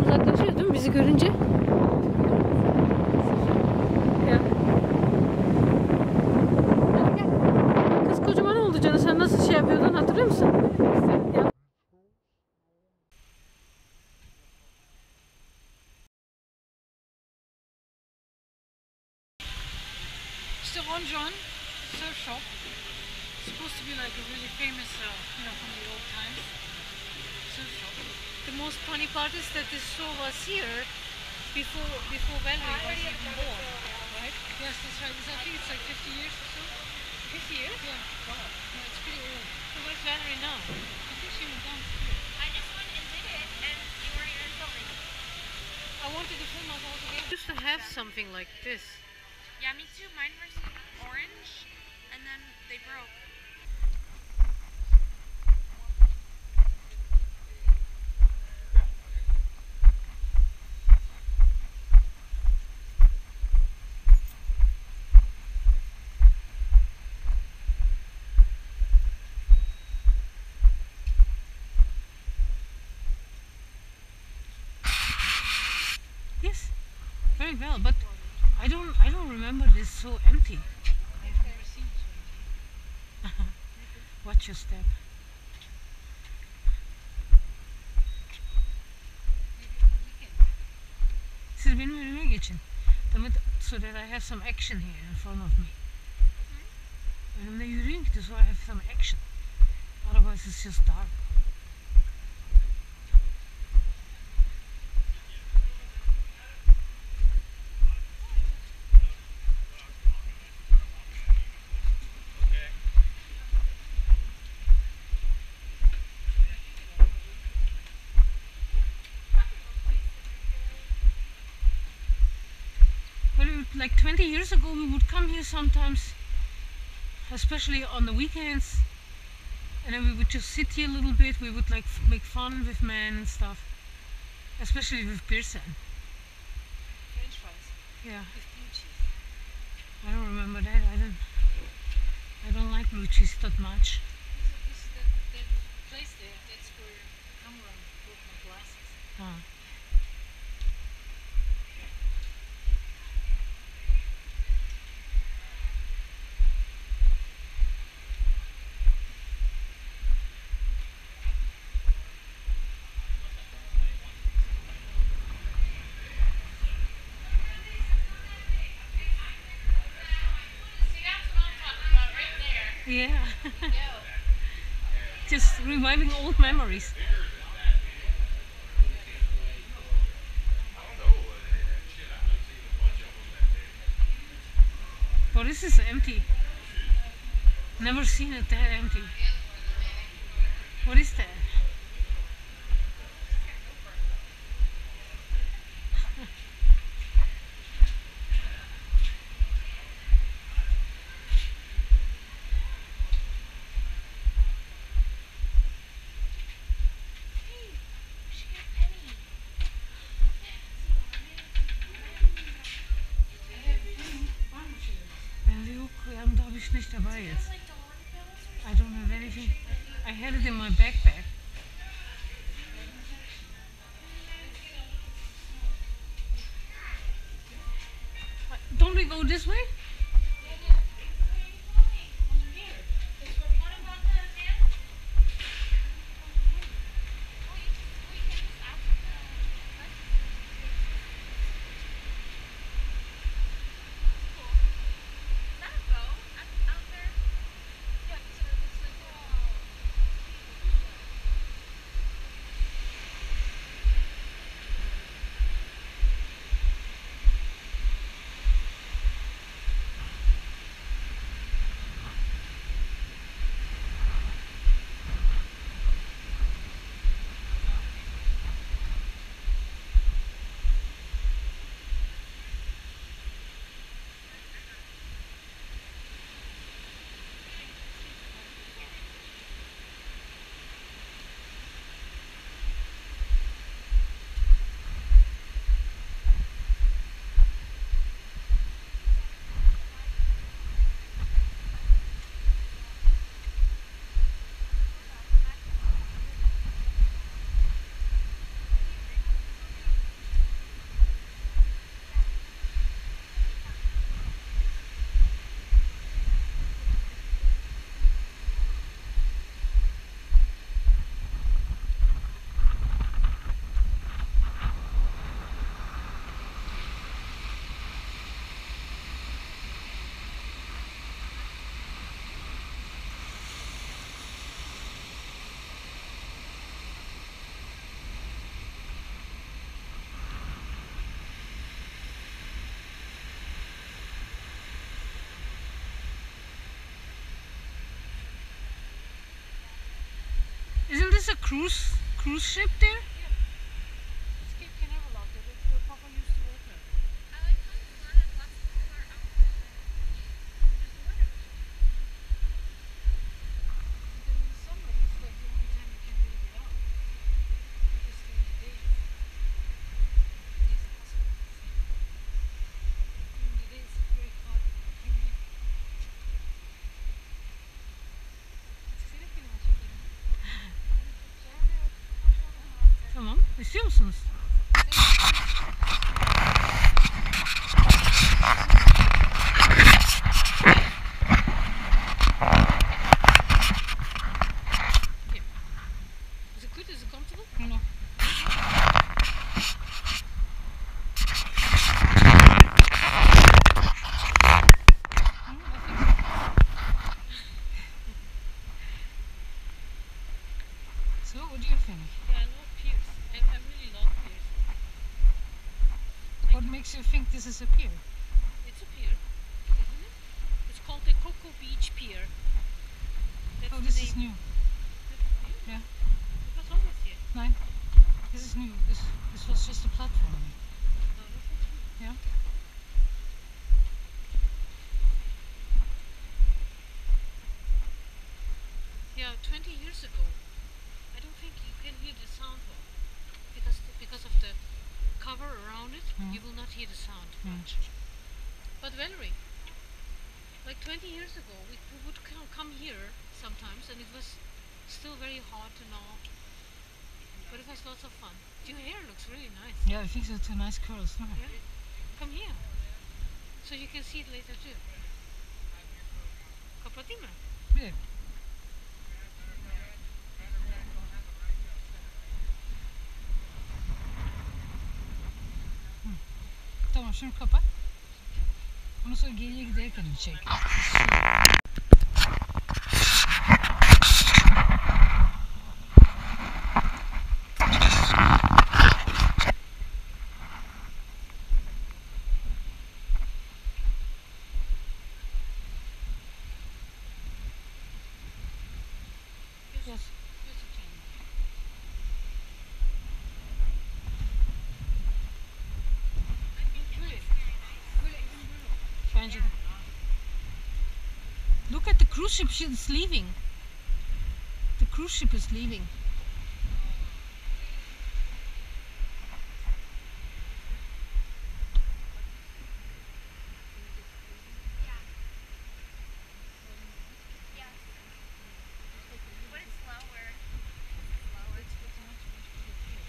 uzaklaşıyor değil mi bizi görünce? Ya. Kız kocaman oldu canım. Sen nasıl şey yapıyordun hatırlıyor musun? Ya. İşte Ronjon surf shop. Supposed to be like a really famous, from the old times. Surf shop. The most funny part is that this show was here before Valerie was even born, right? Yes, that's right. I think it's like 50 years or so. 50 years? Yeah. Wow. Yeah, it's pretty old. So where's Valerie now? I think she went downstairs. I just went and did it, and you weren't even filming. I wanted to film us all together. I used to have something like this. Yeah, me too. Mine were orange, and then they broke. Yes, very well, but I don't remember this so empty. I've never seen it so empty. Watch your step. Siz benim önüme geçin. So that I have some action here in front of me. Önümde yürüyün ki so I have some action. Otherwise it's just dark. Like 20 years ago we would come here sometimes, especially on the weekends, and then we would just sit here a little bit. We would like make fun with men and stuff, especially with Pearson. French fries. Yeah. With blue cheese. I don't remember that. I don't like blue cheese that much. This is that place there. That's where Canaveral broke my glasses. Huh. Yeah. Just reviving old memories. Well, this is empty. Never seen it that empty. What is that? Da habe ich nicht dabei jetzt. I don't have anything. I had it in my backpack. Don't we go this way? this a cruise ship there? It's Cape Canaveral out there. That's where Papa used to work at. I like how in Florida lots of people are out at the beach. There's the weather. And then in the summer, it's like the only time you can really get out. Because during the day, it's impossible. During the day, it's very hot, humid. Kesinlikle mi çekelim? Tamam. İstiyor musunuz? Is it good? Is it comfortable? No. So, what do you think? Yeah, I love piers. I really love piers. What makes you think this is a pier? It's a pier, isn't it? It's called the Cocao Beach Pier. That's Oh, the this name. is new. That's new? Yeah. It was always here. Nein. This is new. This was just a platform. No, that's not true. Yeah. Yeah, 20 years ago, I don't think you can hear the sound well. Because of the cover around it, you will not hear the sound much. But Valerie, like 20 years ago, we would come here sometimes, and it was still very hot and all. But it was lots of fun. Your hair looks really nice. Yeah, I think so. Two nice curls. No? Yeah? Come here. So you can see it later too. Kapatayım mı? Bir. Tamam, şimdi kapat. Ondan sonra geriye giderken çek. Yes. Here's a camera. Böyle. Böyle evin böyle oldu. Bence de. Look at the cruise ship. It's leaving. The cruise ship is leaving. Yeah. But it's slower. Slower. It's much bigger pier.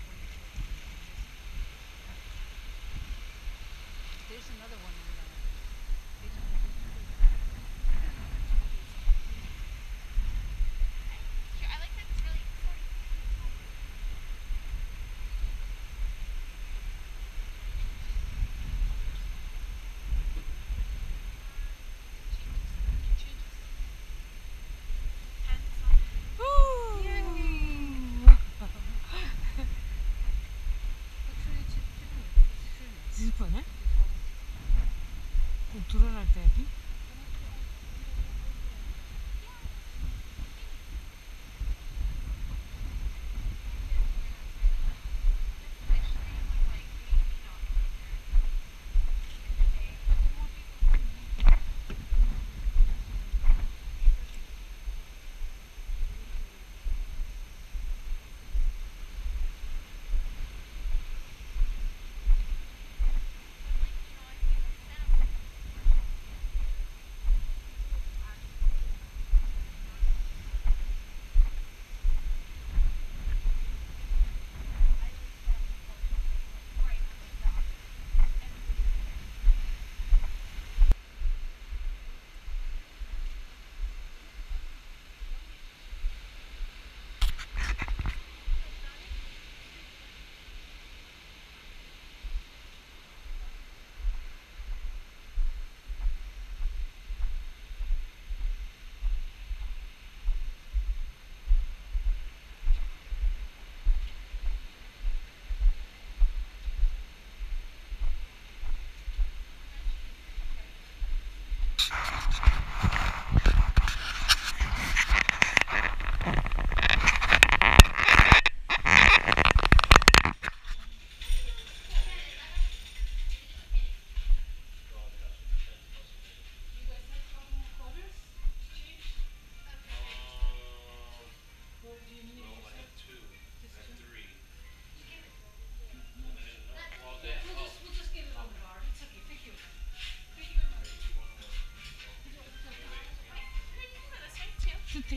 There's another one in there. Sure, I like that it's really sort of hands on. Bak şuraya çekeceğim mi? Şöyle. Zip var ha? Durarak da yapayım.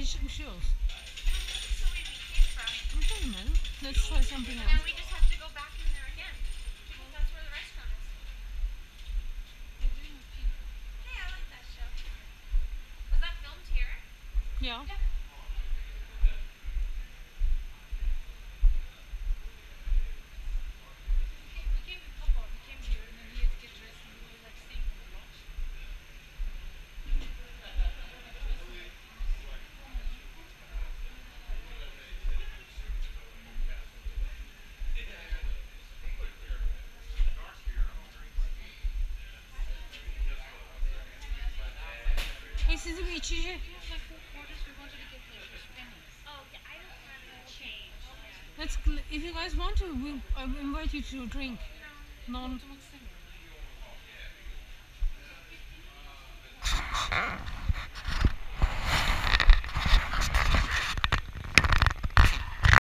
değişik bir şey olsun. This is the way we came from. Okay, man. Let's try something And else. we just have to go back in there again. Because that's where the restaurant is. They're doing a pink. Hey, I like that show. Was that filmed here? Yeah. Yeah. We came with Papa. We came here and then he had to get dressed and we were like staying for the lunch. Hey, sizi bir içecek. We have like 4 quarters. We wanted to get like those pennies. Oh, yeah, I don't have any change. If you guys want to, I will invite you to a drink. Non. Oturmak istemiyorum.